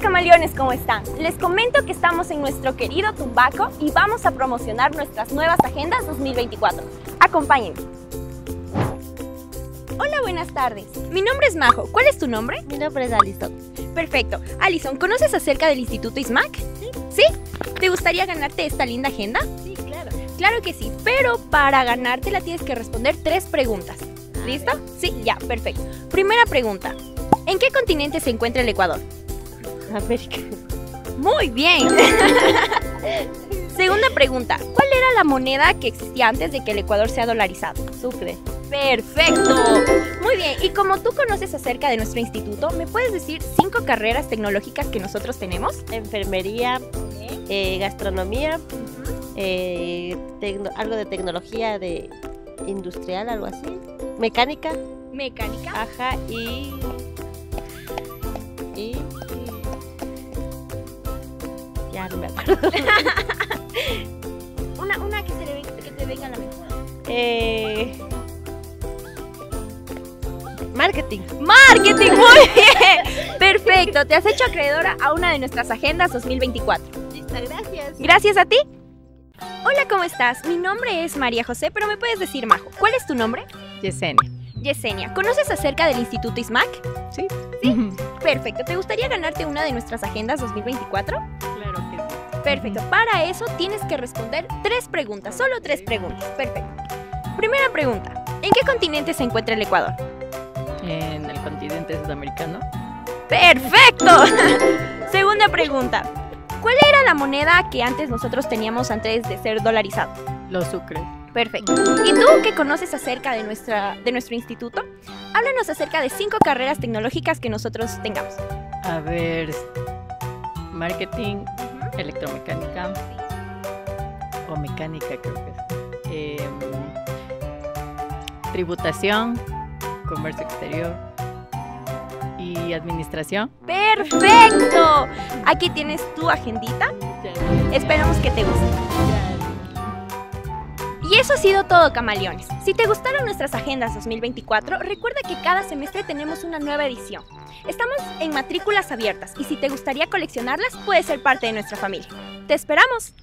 camaleones, ¿cómo están? Les comento que estamos en nuestro querido Tumbaco y vamos a promocionar nuestras nuevas agendas 2024. Acompáñenme. Hola, buenas tardes. Mi nombre es Majo. ¿Cuál es tu nombre? Mi nombre es Alison. Perfecto. Alison, ¿conoces acerca del Instituto ISMAC? Sí. ¿Sí? ¿Te gustaría ganarte esta linda agenda? Sí, claro. Claro que sí, pero para ganártela tienes que responder 3 preguntas. ¿Listo? Sí, ya, perfecto. Primera pregunta. ¿En qué continente se encuentra el Ecuador? América. Muy bien. Segunda pregunta. ¿Cuál era la moneda que existía antes de que el Ecuador sea dolarizado? Sucre. Perfecto. Muy bien. Y como tú conoces acerca de nuestro instituto, ¿me puedes decir 5 carreras tecnológicas que nosotros tenemos? Enfermería, gastronomía, algo de tecnología de industrial, algo así. Mecánica. Mecánica. Ajá, y ya no me acuerdo. Una que te venga a la mente. Marketing. ¡Marketing! ¡Muy bien! Perfecto. Te has hecho acreedora a una de nuestras agendas 2024. Listo, gracias. Gracias a ti. Hola, ¿cómo estás? Mi nombre es María José, pero me puedes decir Majo. ¿Cuál es tu nombre? Yesenia. Yesenia. ¿Conoces acerca del Instituto ISMAC? Sí. ¿Sí? Perfecto. ¿Te gustaría ganarte una de nuestras agendas 2024? Claro que sí. Perfecto. Para eso tienes que responder 3 preguntas. Solo 3 preguntas. Perfecto. Primera pregunta. ¿En qué continente se encuentra el Ecuador? En el continente sudamericano. ¡Perfecto! Segunda pregunta. ¿Cuál era la moneda que antes nosotros teníamos antes de ser dolarizado? Los sucres. Perfecto. ¿Y tú qué conoces acerca de nuestro instituto? Háblanos acerca de 5 carreras tecnológicas que nosotros tengamos. A ver, marketing, electromecánica o mecánica creo que es. Tributación, comercio exterior y administración. ¡Perfecto! Aquí tienes tu agendita. Esperamos que te guste. Y eso ha sido todo, camaleones. Si te gustaron nuestras agendas 2024, recuerda que cada semestre tenemos una nueva edición. Estamos en matrículas abiertas y si te gustaría coleccionarlas, puedes ser parte de nuestra familia. ¡Te esperamos!